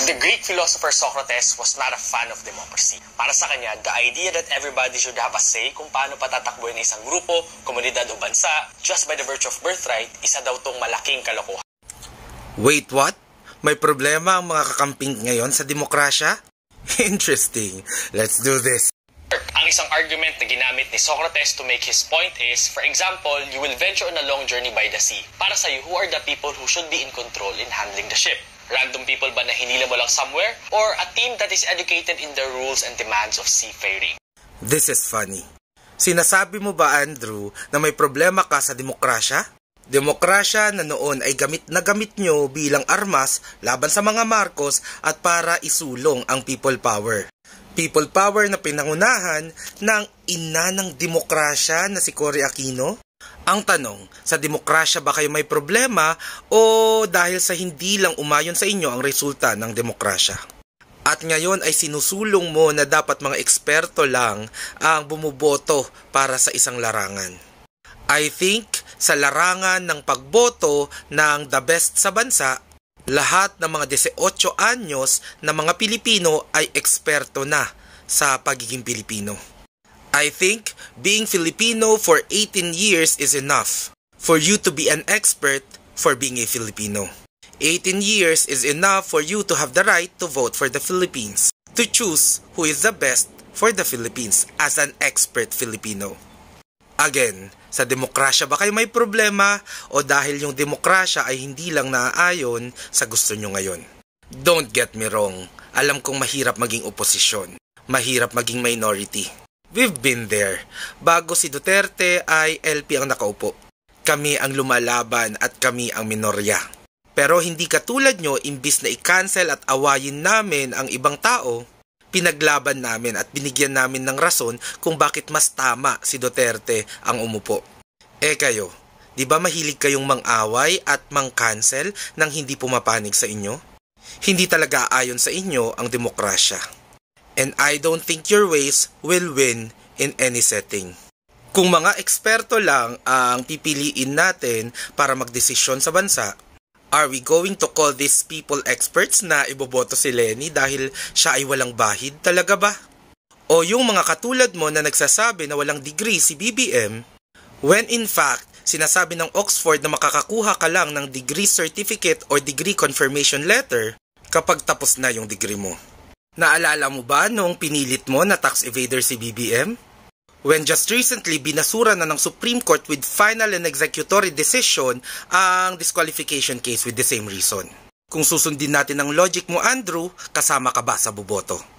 The Greek philosopher Socrates was not a fan of democracy. Para sa kanya, the idea that everybody should have a say kung paano patatakbuhin ng isang grupo, komunidad o bansa just by the virtue of birthright, isa daw tong malaking kalokohan. Wait, what? May problema ang mga kakamping ngayon sa demokrasya? Interesting. Let's do this. Ang isang argument na ginamit ni Socrates to make his point is, for example, you will venture on a long journey by the sea. Para sa'yo, who are the people who should be in control in handling the ship? Random people ba na hinila mo lang somewhere? Or a team that is educated in the rules and demands of seafaring? This is funny. Sinasabi mo ba, Andrew, na may problema ka sa demokrasya? Demokrasya na noon ay gamit na gamit nyo bilang armas laban sa mga Marcos at para isulong ang people power. People power na pinangunahan ng ina ng demokrasya na si Cory Aquino? Ang tanong, sa demokrasya ba kayo may problema o dahil sa hindi lang umayon sa inyo ang resulta ng demokrasya? At ngayon ay sinusulong mo na dapat mga eksperto lang ang bumuboto para sa isang larangan. I think sa larangan ng pagboto ng the best sa bansa, lahat ng mga 18 anyos na mga Pilipino ay eksperto na sa pagiging Pilipino. I think being Filipino for 18 years is enough for you to be an expert for being a Filipino. 18 years is enough for you to have the right to vote for the Philippines, to choose who is the best for the Philippines as an expert Filipino. Again, sa demokrasya ba kayo may problema o dahil yung demokrasya ay hindi lang naaayon sa gusto nyo ngayon? Don't get me wrong, alam kong mahirap maging oposisyon, mahirap maging minority. We've been there. Bago si Duterte ay LP ang nakaupo. Kami ang lumalaban at kami ang minorya. Pero hindi katulad nyo, imbis na i-cancel at awayin namin ang ibang tao, pinaglaban namin at binigyan namin ng rason kung bakit mas tama si Duterte ang umupo. Kayo, di ba mahilig kayong mang-away at mang-cancel nang hindi pumapanig sa inyo? Hindi talaga ayon sa inyo ang demokrasya. And I don't think your ways will win in any setting. Kung mga eksperto lang ang pipiliin natin para magdesisyon sa bansa, are we going to call these people experts na iboboto si Lenny dahil siya ay walang bahid talaga ba? O yung mga katulad mo na nagsasabi na walang degree si BBM, when in fact, sinasabi ng Oxford na makakakuha ka lang ng degree certificate or degree confirmation letter kapag tapos na yung degree mo. Naalala mo ba nung pinilit mo na tax evader si BBM? When just recently binasura na ng Supreme Court with final and executory decision ang disqualification case with the same reason. Kung susundin natin ang logic mo, Andrew, kasama ka ba sa boboto?